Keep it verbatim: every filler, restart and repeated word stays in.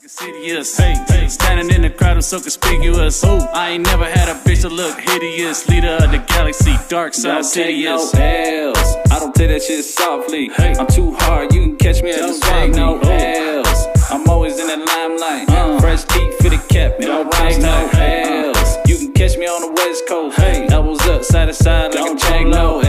Insidious, hey, hey, standing in the crowd, I'm so conspicuous. Ooh, I ain't never had a bitch that look hideous. Leader of the galaxy, dark side, Sidious. Don't take no L's, I don't take that shit softly. Hey, I'm too hard, you can catch me at the swap. No L's, I'm always in the limelight. Uh, Fresh teeth for the cap, don't take no L's. You can catch me on the west coast. Hey, elbows up, side to side like a chain. No